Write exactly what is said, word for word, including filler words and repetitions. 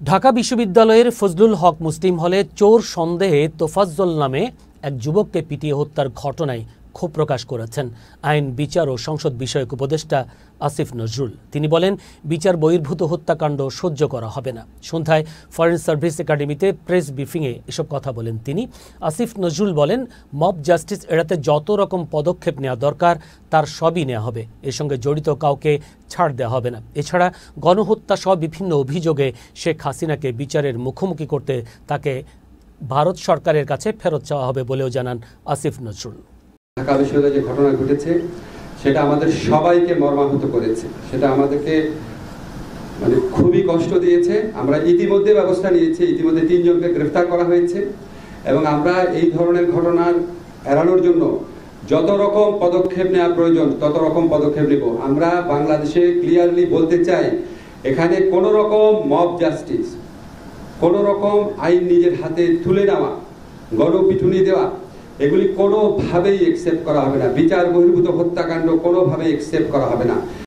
ঢাকা বিশ্ববিদ্যালয়ের ফজলুল হক মুসলিম হলে চোর সন্দেহে তোফাজ্জল নামে এক যুবককে পিটিয়ে হত্যার ঘটনায় ক্ষোভ প্রকাশ করেছেন আইন বিচার ও সংসদ বিষয়ক উপদেষ্টা আসিফ নজরুল। তিনি বলেন, বিচার বহির্ভূত হত্যাকাণ্ড সহ্য করা হবে না। সন্ধ্যায় ফরেন সার্ভিস একাডেমিতে প্রেস ব্রিফিংয়ে এসব কথা বলেন তিনি। আসিফ নজরুল বলেন, মব জাস্টিস এড়াতে যত রকম পদক্ষেপ নেওয়া দরকার তার সবই নেওয়া হবে, এর সঙ্গে জড়িত কাউকে ছাড় দেওয়া হবে না। এছাড়া গণহত্যা সহ বিভিন্ন অভিযোগে শেখ হাসিনাকে বিচারের মুখোমুখি করতে তাকে ভারত সরকারের কাছে ফেরত চাওয়া হবে বলেও জানান আসিফ নজরুল। ঢাকা বিশ্ববিদ্যালয়ে যে ঘটনা ঘটেছে সেটা আমাদের সবাইকে মর্মাহত করেছে, সেটা আমাদেরকে মানে খুবই কষ্ট দিয়েছে। আমরা ইতিমধ্যে ব্যবস্থা নিয়েছি, ইতিমধ্যে তিনজনকে গ্রেফতার করা হয়েছে এবং আমরা এই ধরনের ঘটনা এড়ানোর জন্য যত রকম পদক্ষেপ নেওয়া প্রয়োজন তত রকম পদক্ষেপ নেব। আমরা বাংলাদেশে ক্লিয়ারলি বলতে চাই, এখানে কোনো রকম মব জাস্টিস, কোনো রকম আইন নিজের হাতে তুলে নেওয়া, গণপিটুনি দেওয়া, এগুলি কোনোভাবেই একসেপ্ট করা হবে না। বিচার বহির্ভূত হত্যাকাণ্ড কোনোভাবেই একসেপ্ট করা হবে না।